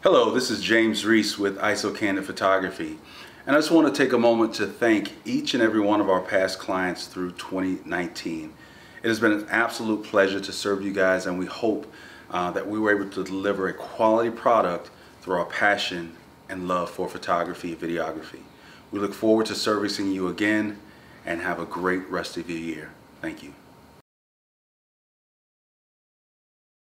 Hello, this is James Reese with Isocandid Photography, and I just want to take a moment to thank each and every one of our past clients through 2019. It has been an absolute pleasure to serve you guys, and we hope that we were able to deliver a quality product through our passion and love for photography and videography. We look forward to servicing you again, and have a great rest of your year. Thank you.